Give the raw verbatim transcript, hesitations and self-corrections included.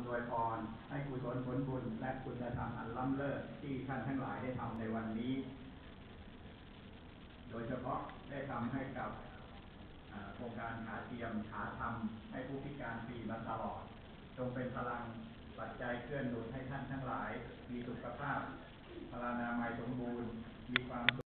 ำนวยพรให้กุศลผลบุญและคุณธรรมอันล้ำเลิศที่ท่านทั้งหลายได้ทำในวันนี้โดยเฉพาะได้ทำให้กับโครงการขาเทียมขาทำให้ผู้พิการฟรีมาตลอดจงเป็นพลังปัจจัยเคลื่อนหนุนให้ท่านทั้งหลายมีสุขภาพพลานามัยสมบูรณ์มีความ